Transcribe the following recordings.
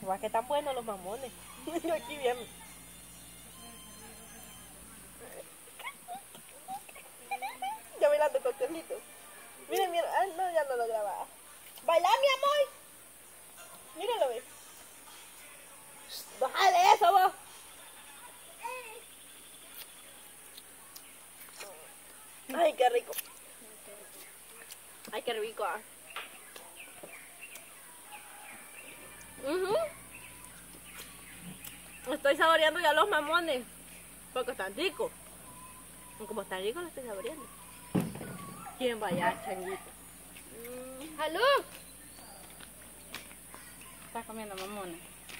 Va que tan buenos los mamones. Yo aquí bien. Ya bailando con Carlitos. Miren, miren. Ah, no, ya no lo grababa. ¡Baila, mi amor! Mírenlo, ve. ¡Bájale eso, vos! Ay, qué rico. Ay, qué rico. Estoy saboreando ya los mamones. Porque están ricos. Como están ricos, los estoy saboreando. ¿Quién vaya, changuito? ¡Aló! Estás comiendo mamones.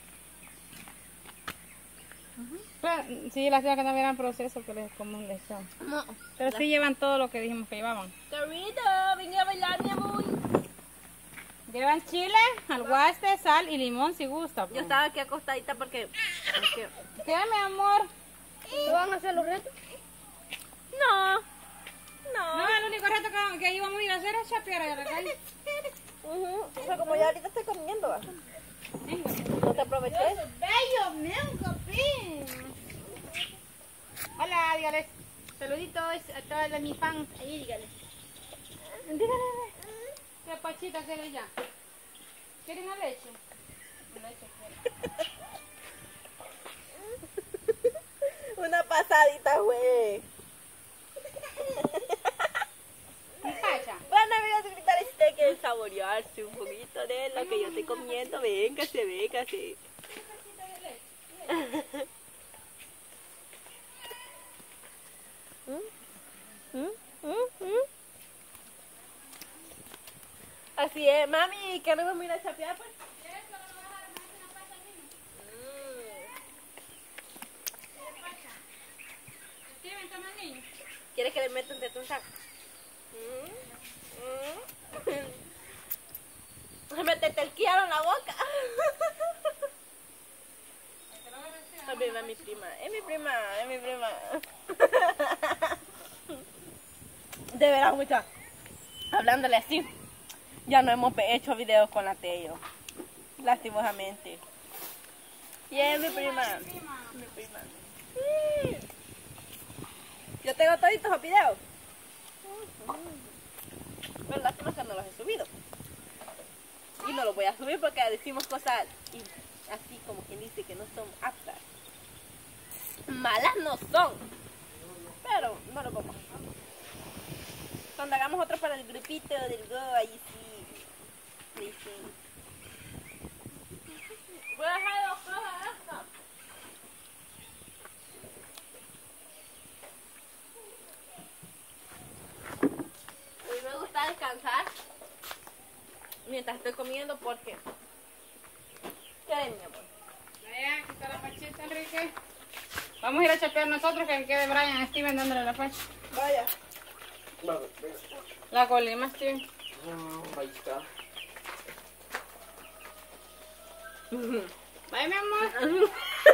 Claro, sí, las que no vieran proceso que les como un lechón. No. Pero sí llevan todo lo que dijimos que llevaban. Carrito, venga a bailar, mi amor. Llevan chile, alguaste, sal y limón si gusta. Yo estaba aquí acostadita porque... ¿Qué, mi amor? ¿No van a hacer los retos? No. No, el único reto que íbamos a ir a hacer es chapear allá a la calle. O sea, como ya ahorita estoy comiendo, ¿va? No te aproveché. ¡Bello, mengo, pin! Hola, dígales. Saluditos a todos mis fans. Ahí, dígale. Dígale. ¿Qué pachita quieres ya? ¿Quieren una leche? Leche Una pasadita, güey. pacha. Bueno, amigos, suscriptores, si ustedes quieren saborearse un poquito de lo que yo estoy comiendo, véngase, véngase. Así es, mami, ¿qué nos vamos a ir a chapear, pues? ¿Quieres que le meta entre tu saco? Métete el quiero en la boca. A ver, mi prima, es mi prima, es mi prima. De veras, mucha, hablándole así, ya no hemos hecho videos con la Teo, lastimosamente. Y es mi prima, mi prima. Yo tengo toditos los videos. Pero lástima que no los he subido. Y no los voy a subir porque decimos cosas así como quien dice que no son aptas. Malas no son. Pero no lo vamos a hacer. Cuando hagamos otro para el grupito del Go, ahí sí. Ahí sí. Voy a dejar dos cosas estas. A mí me gusta descansar mientras estoy comiendo porque... ¿Qué es, mi amor? Vaya, aquí está la pachita, Enrique. Vamos a ir a chapear nosotros, que quede Brian Steven dándole la pacha. Vaya. La colima, Steven. Ahí está. Vaya, mi amor.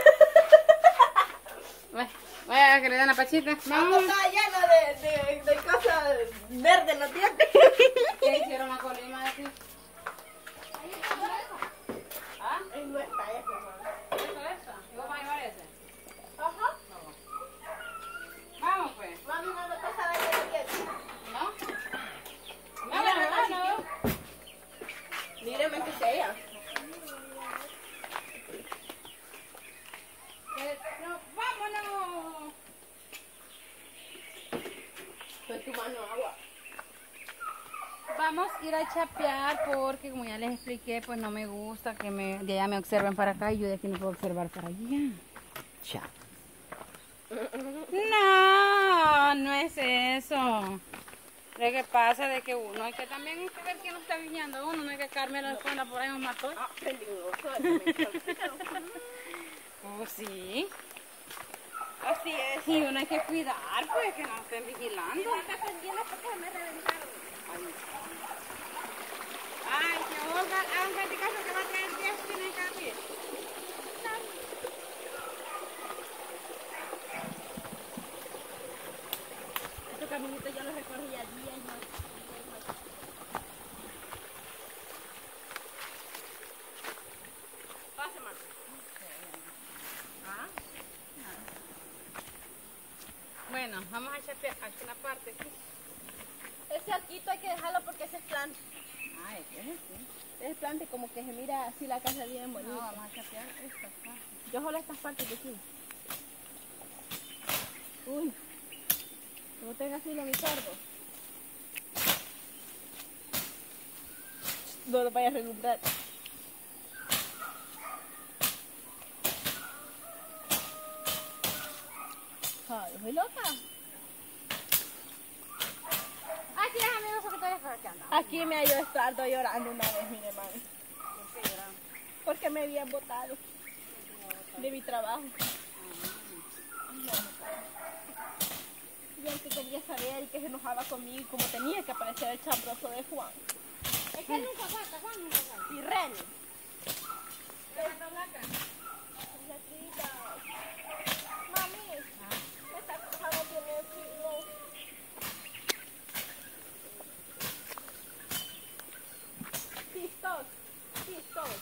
Vaya, que le dan la pachita. Vamos. Está llena de cosas verdes, ¿no entiendes? ¿Qué hicieron la colima de aquí? ¿Ah? Es nuestra, mamá. Eso. ¿Y vos vas a llevar ese? Ajá. Vamos, pues. Mami, no me pasa de que ¿No? no. Míreme que sea. No, vámonos. Con tu mano agua. Vamos a ir a chapear porque, como ya les expliqué, pues no me gusta que de allá me observen para acá y yo de aquí no puedo observar para allá. Chao. No, no es eso. Lo que pasa es que uno hay que también ver quién nos está guiando. Uno no hay que caerme la espalda por ahí un matón. Ah, peligroso. Oh, sí. Así es. Y uno hay que cuidar, pues, que no estén vigilando. Ay, que vos hagan caso que va a traer 10 tienen que abrir. Este caminito yo lo recorrí a 10 más. Pase, ma. una parte, sí. Ese arquito hay que dejarlo porque ese es plante. Ay, ¿qué es eso? Es plante como que se mira así la casa bien bonita. No, vamos a chapear esta parte. Yo solo estas partes de aquí. Uy, no tenga así lo mi sordo. No lo vaya a relumbrar. Ay, soy loca. Aquí déjame eso que estoy acá, ¿qué anda? Aquí me halló Estardo llorando una vez, mire, mami. ¿Por qué lloraba? Porque me habían botado de mi trabajo. Y él que quería saber y que se enojaba conmigo y como tenía que aparecer el chambroso de Juan. Es que él nunca falta, Juan nunca falta. Y Reni. ¿Qué falta blanca? Mami, esta cosa no tiene filo. Pistos, pistos.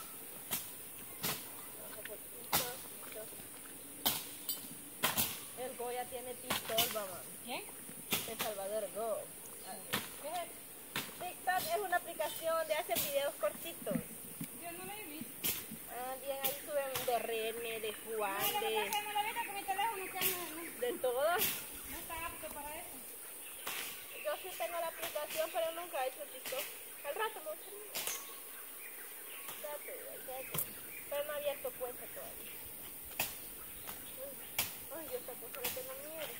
El Goya tiene TikTok, mamá. ¿Quién? El Salvador Go. ¿Qué es eso? TikTok es una aplicación de hacer videos cortitos. Yo no lo he visto. Ah, bien, ahí suben de René, de Juan, No, lo que pasa es que no lo he visto con mi teléfono, que de todos. no está apto para eso. Yo sí tengo la aplicación, pero nunca he hecho TikTok. Al rato me gusta. Pero no he abierto cuenta todavía. Ay, yo esta cosa le tengo miedo.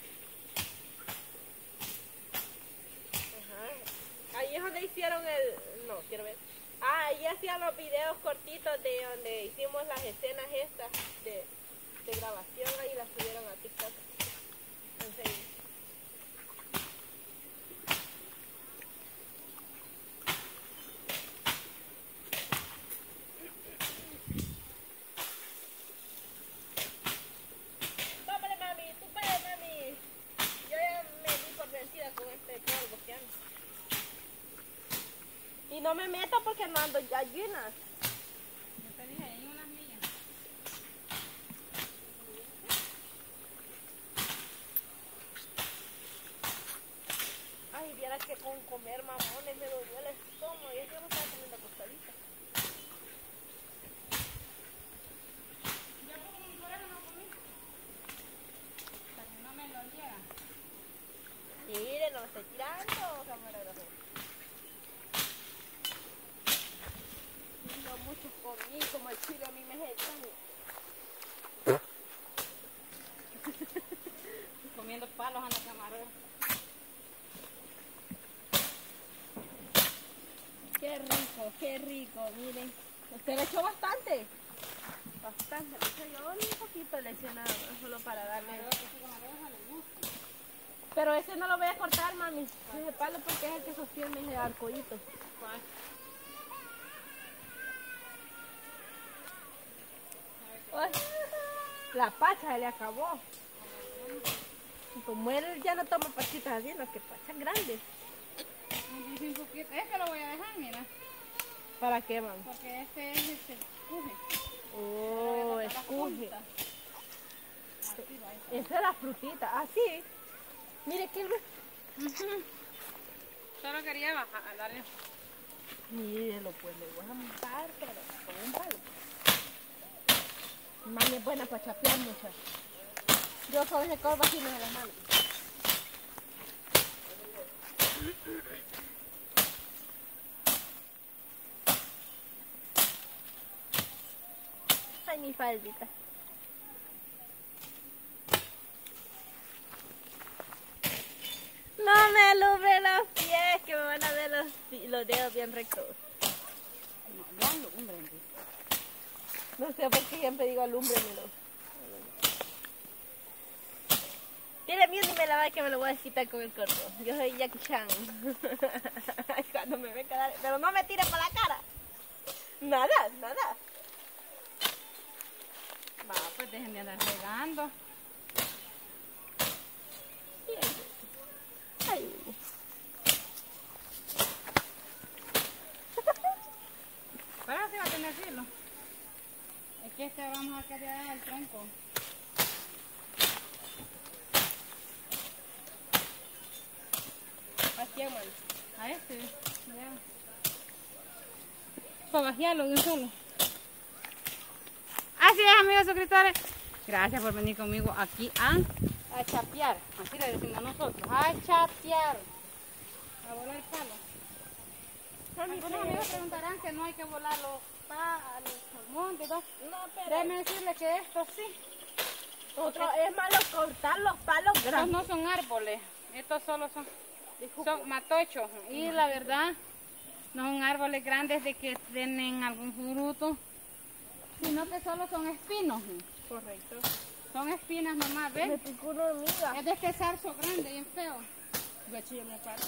Ajá. Ahí es donde hicieron el... No, quiero ver. Ah, ahí hacían los videos cortitos de donde hicimos las escenas estas de grabación. Ahí las subieron a TikTok. En serio. ¡Vámonos, mami! ¡Tú puedes, mami! Yo ya me di por vencida con este polvo que ando. Y no me meto porque no ando gallinas. Yo te dije, hay unas millas. Ay, vieras que con comer mamones me dolió el estómago. Yo no estaba comiendo acostadita. Yo por eso no comí. Hasta que no me lo llega. Mire, no me estoy tirando, camarógrafo. No muchos comí, como el chile a mí me es el Comiendo palos a la camarera. qué rico, miren. Usted le echó bastante. Bastante, le eché yo un poquito le eché nada más, solo para darle. Ese camarero sale mucho. Pero ese no lo voy a cortar, mami. Ese palo porque es el que sostiene ese arcoíto. ¿Cuál? Ay, la pacha se le acabó. Y como él ya no toma pachitas así, no, que pachas grandes. Un poquito. Este lo voy a dejar, mira. ¿Para qué, mami? Porque este es el escuje. Oh, escuje. Así va. Esa es la frutita. Ah, sí. Mire que Solo quería bajar, darle. Mírelo, pues le voy a montar, pero con un palo. Mami es buena para chapear, muchachos. Yo con ese corvo así me las manos. Ay, mi faldita. No me alumbre los pies, que me van a ver los dedos bien rectos. No, yo alumbre. No sé por qué siempre digo alúmbremelo. Tiene miedo y me la va que me lo voy a quitar con el corto. Yo soy Jackie Chan. Cuando me ve quedar... Pero no me tire para la cara. Nada, nada. Va, pues dejen de andar regando. Ay. Pero así va a tener filo. Es que este vamos a querer el tronco. quién, mano? A este. Ya. Para vaciarlo de un solo. Así es, amigos suscriptores. Gracias por venir conmigo aquí a chapear. Así le decimos nosotros. A chapear. A volar el palo. Algunos amigos preguntarán que no hay que volar los palos, los montes, ¿no? No, pero Déjenme decirles que esto sí. es malo cortar los palos Estos grandes. no son árboles. Estos solo son matochos. Y la verdad, no son árboles grandes de que tienen algún fruto, sino que solo son espinos. Correcto. Son espinas nomás, Me ¿ves? picó una hormiga. Es de este zarzo grande, bien feo. Gachillo me paro.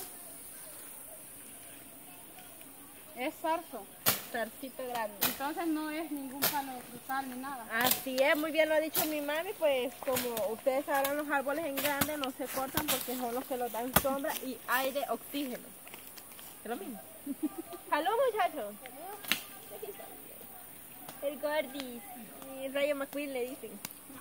Es zarzo. Zarcito grande. Entonces no es ningún palo de frutal ni nada. Así es, muy bien lo ha dicho mi mami, pues como ustedes sabrán, los árboles en grande no se cortan porque son los que los dan sombra y aire, oxígeno. Es lo mismo. ¡Salud, muchachos! El Gordis. Y Rayo McQueen le dicen.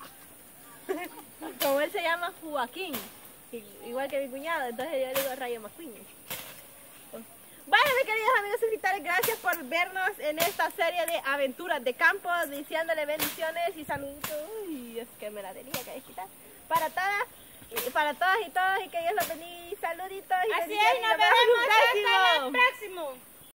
Como él se llama Joaquín, igual que mi cuñado, entonces yo le digo Rayo McQueen. Bueno, mis queridos amigos suscriptores, gracias por vernos en esta serie de aventuras de campo, diciéndole bendiciones y saluditos. Uy, es que me la tenía que quitar. Para todas y todos, y que Dios los bendiga. Saluditos y Así bendiciones. es, nos vemos en un veremos hasta próximo. el próximo.